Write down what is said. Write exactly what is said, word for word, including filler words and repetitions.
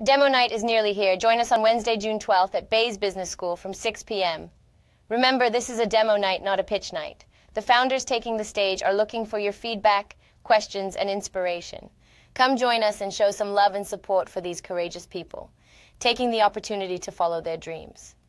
Demo night is nearly here. Join us on Wednesday, June twelfth at Bayes Business School from six p m Remember, this is a demo night, not a pitch night. The founders taking the stage are looking for your feedback, questions, and inspiration. Come join us and show some love and support for these courageous people, taking the opportunity to follow their dreams.